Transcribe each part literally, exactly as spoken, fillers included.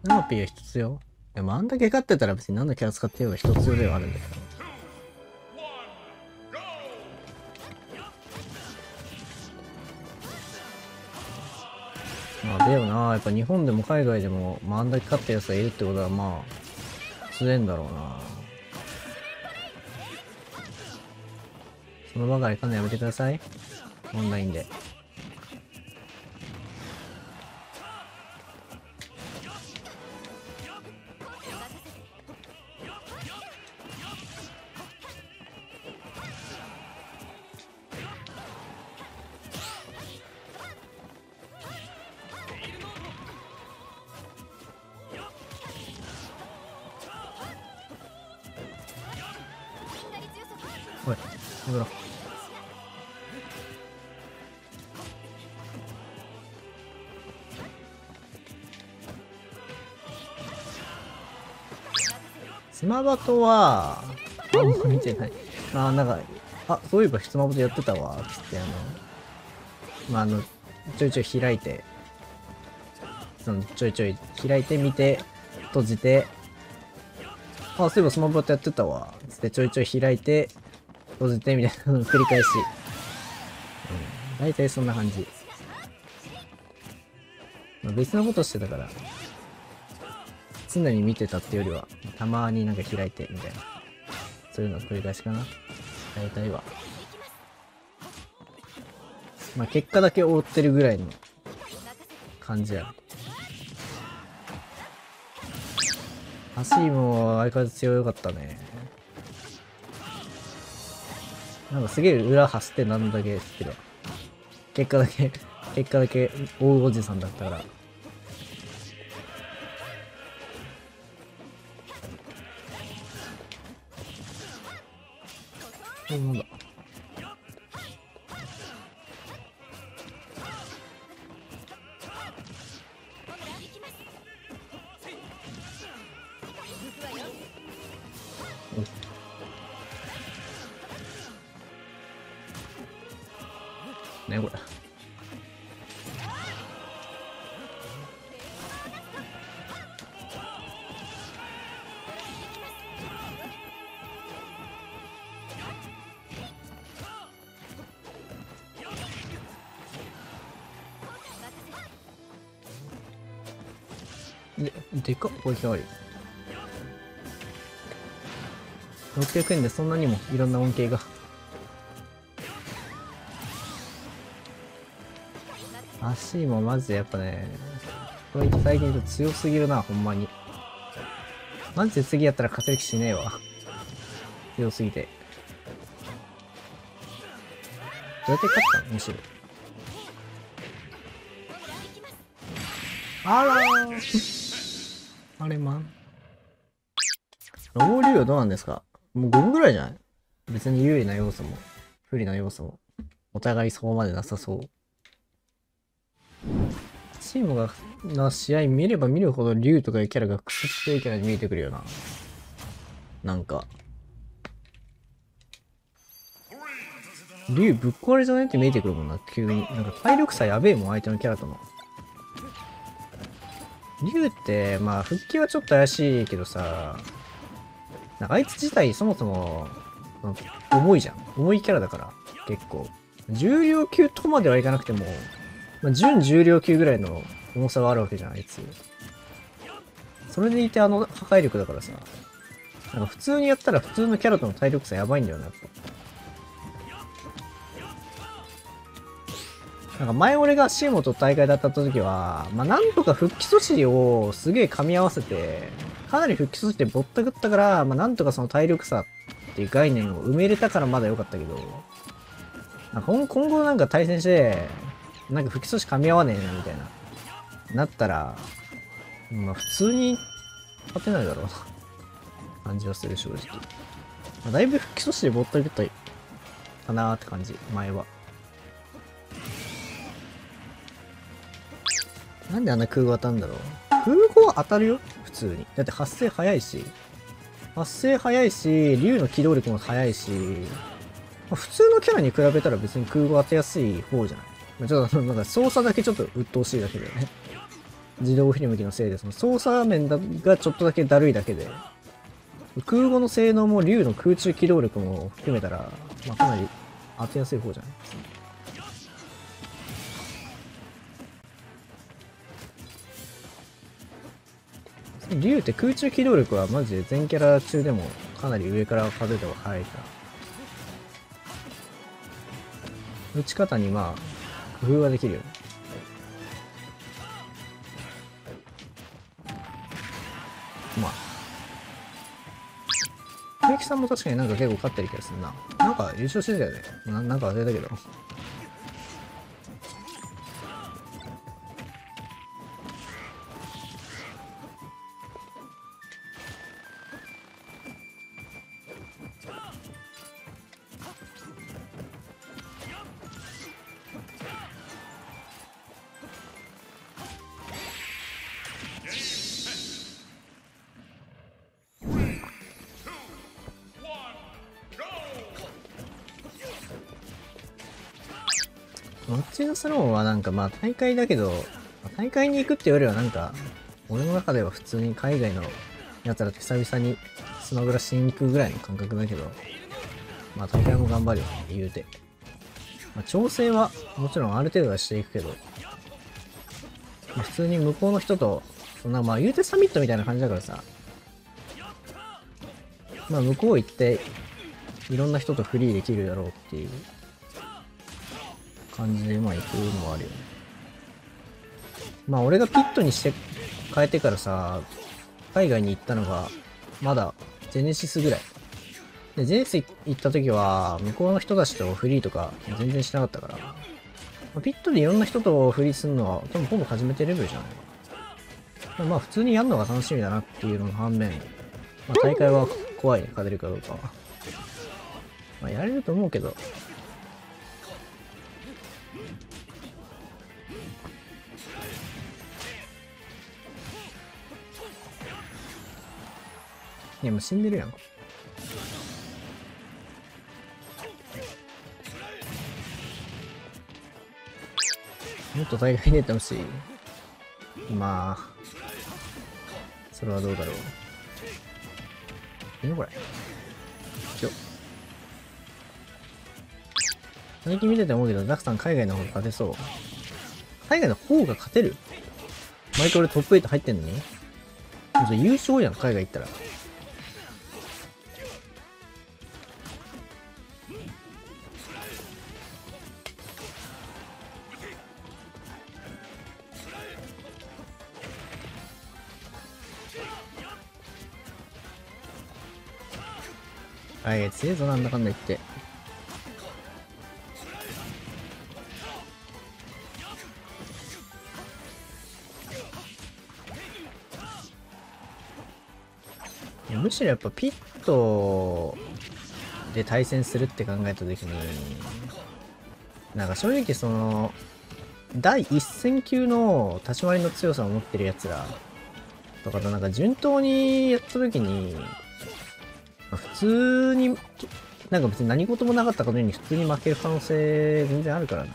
ナノピーは一つよ。でもあんだけ勝ってたら別に何のキャラ使ってようが一つよではあるんだけど。まあでもな、やっぱ日本でも海外でも、まああんだけ勝ったやつがいるってことはまあ、強えんだろうな。その場がいかんのやめてください。オンラインで。おい、やめろ。スマバトは、あんま見てない。あ、なんか、あ、そういえばスマバトやってたわ、つって、あの、まあ、あの、ちょいちょい開いて、その、ちょいちょい開いてみて、閉じて、あ、そういえばスマバトやってたわ、つってちょいちょい開いて、閉じて、みたいなのを繰り返し。うん。大体そんな感じ。まあ、別のことしてたから、常に見てたってよりは、たまになんか開いて、みたいな。そういうのを繰り返しかな。大体は。まあ、結果だけ覆ってるぐらいの感じや。足も相変わらず強かったね。なんかすげえ裏走ってなんだけってるわ。結果だけ、結果だけ追うおじさんだったから。え、なんだ。ね、これ。で、でかっ、これひゃわり。ろっぴゃくえんでそんなにもいろんな恩恵が。足もマジでやっぱね、これ最近ちょっと強すぎるな、ほんまに。マジで次やったら勝てる気しねえわ。強すぎて。どうやって勝ったのむしろ。あらーあれまん。ロボリュウはどうなんですか？もうごぶぐらいじゃない？別に有利な要素も、不利な要素も、お互いそこまでなさそう。チームが、な試合見れば見るほどリュウとかいうキャラがクソ強いキャラに見えてくるよな。なんか。リュウぶっ壊れじゃないって見えてくるもんな、急に。なんか体力差やべえもん、相手のキャラとの。リュウって、まあ、復帰はちょっと怪しいけどさ、なんかあいつ自体そもそも、重いじゃん。重いキャラだから、結構。重量級とまではいかなくても、まあ、準重量級ぐらいの重さがあるわけじゃん、あいつ。それでいてあの破壊力だからさ。なんか普通にやったら普通のキャラとの体力差やばいんだよな、やっぱ。なんか前俺がシーモと大会だった時は、まあなんとか復帰阻止をすげえ噛み合わせて、かなり復帰阻止でぼったくったから、まあなんとかその体力差っていう概念を埋めれたからまだ良かったけど、なんか今後なんか対戦して、なんか復帰阻止噛み合わねえなみたいな、なったら、まあ普通に勝てないだろうな、感じはする正直。まあ、だいぶ復帰阻止でぼったくったかなーって感じ、前は。なんであんな空語当たるんだろう。空語は当たるよ普通に。だって発生早いし。発生早いし、竜の機動力も早いし、まあ、普通のキャラに比べたら別に空語当てやすい方じゃない。まあ、ちょっとなんか操作だけちょっと鬱陶しいだけだよね。 自動振り向きのせいで、その操作面だがちょっとだけだるいだけで、空母の性能も竜の空中機動力も含めたら、まあ、かなり当てやすい方じゃないですか。竜って空中機動力はマジで全キャラ中でもかなり上から数えた方が早いから。打ち方にまあ、工夫ができるよね。まあ。冬木さんも確かになんか結構勝ってる気がするな。なんか優勝してたよね。な、なんか忘れたけど。マッチングスローはなんかまあ大会だけど、大会に行くっていうよりはなんか、俺の中では普通に海外のやつらと久々にスマブラしに行くぐらいの感覚だけど、まあ大会も頑張るよね、言うて。まあ調整はもちろんある程度はしていくけど、まあ、普通に向こうの人と、そんなまあ言うてサミットみたいな感じだからさ、まあ向こう行って、いろんな人とフリーできるだろうっていう感じでまあ行くのもあるよね。まあ俺がピットにして変えてからさ、海外に行ったのがまだジェネシスぐらい。で、ジェネシス行った時は向こうの人たちとフリーとか全然しなかったから、まあ、ピットでいろんな人とフリーするのは多分ほぼ初めてレベルじゃない。まあ普通にやるのが楽しみだなっていうのの反面、まあ大会は怖いね、勝てるかどうかは。まあやれると思うけど、いやもう死んでるやん。もっと大会に出てほしい。まあ、それはどうだろう。いいのこれ。今日。最近見てて思うけど、ザクさん海外の方が勝てそう。海外の方が勝てる？毎回俺トップエイト入ってんのに？優勝やん、海外行ったら。はい、強いぞ、なんだかんだ言って。いやむしろやっぱピットで対戦するって考えたときに、なんか正直その、第一線級の立ち回りの強さを持ってる奴らとかとなんか順当にやったときに、普通に、なんか別に何事もなかったことに普通に負ける可能性全然あるからな。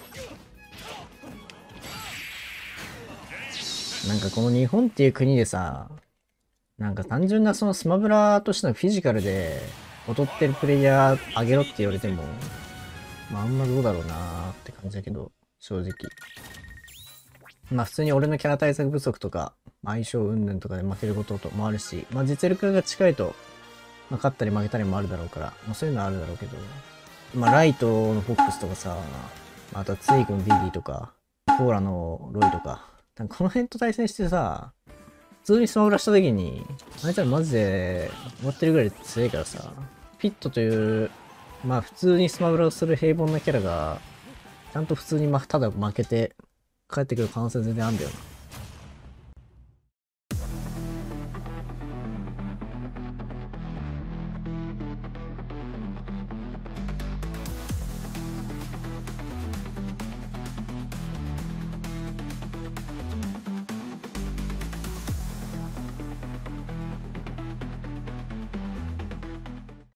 なんかこの日本っていう国でさ、なんか単純なそのスマブラとしてのフィジカルで劣ってるプレイヤーあげろって言われても、まああんまどうだろうなーって感じだけど、正直。まあ普通に俺のキャラ対策不足とか、相性云々とかで負けることもあるし、まあ実力が近いと、まあ、勝ったり負けたりもあるだろうから、まあ、そういうのはあるだろうけど、まあ、ライトのフォックスとかさ、あとはツイクのビビーとか、コーラのロイとか、なんかこの辺と対戦してさ、普通にスマブラした時に、あいつらマジで終わってるぐらい強いからさ、ピットという、まあ普通にスマブラをする平凡なキャラが、ちゃんと普通にまあただ負けて帰ってくる可能性全然あるんだよな。